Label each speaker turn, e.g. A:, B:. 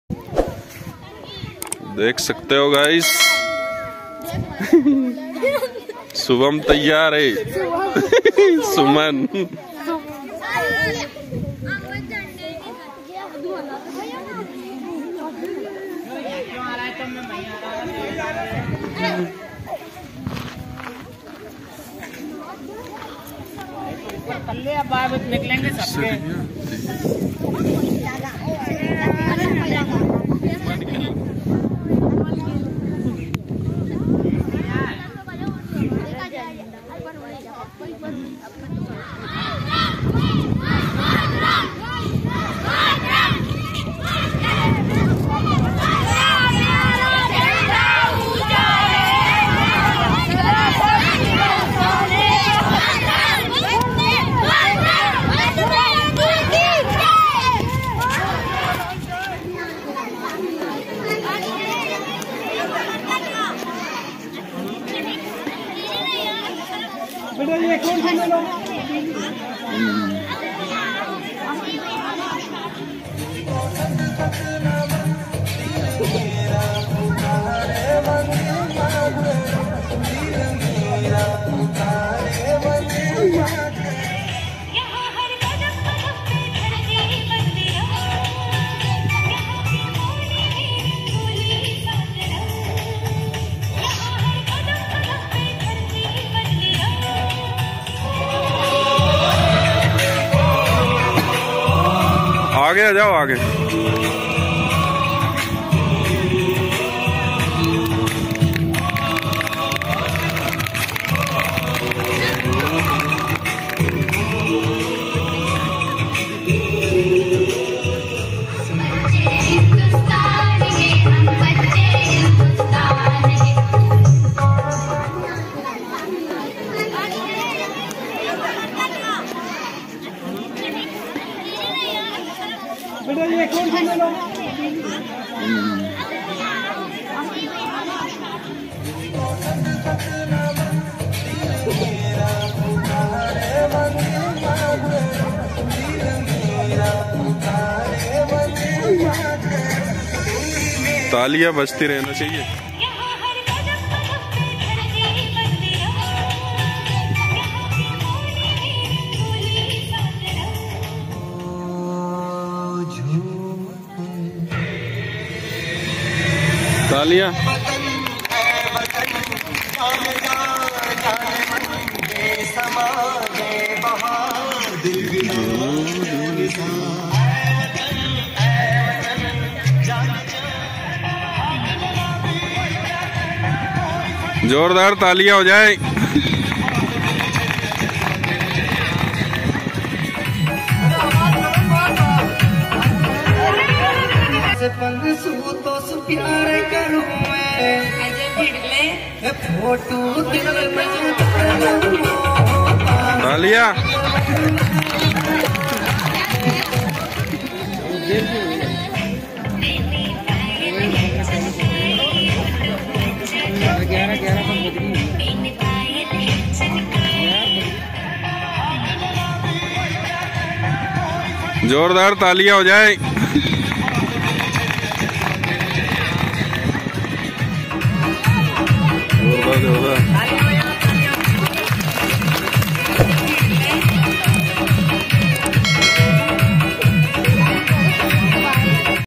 A: देख सकते हो गाइस, शुभम तैयार है। सुमन
B: निकलेंगे सबके। बेटा ये कौन सा ले लो?
A: आगे आ जाओ आगे।
B: बेटा ये कौन सा ले लो?
A: तालियां बजती रहना चाहिए। तालियां जोरदार तालियां हो जाए।
C: प्यार करूं मैं फोटो
A: तालियां जोरदार तालियां हो जाए।